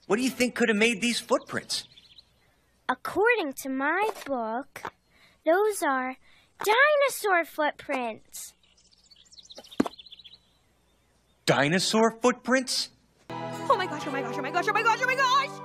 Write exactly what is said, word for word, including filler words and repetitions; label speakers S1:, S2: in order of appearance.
S1: What do you think could have made these footprints?
S2: According to my book, those are dinosaur footprints.
S1: Dinosaur footprints?
S3: Oh my gosh, oh my gosh, oh my gosh, oh my gosh, oh my gosh!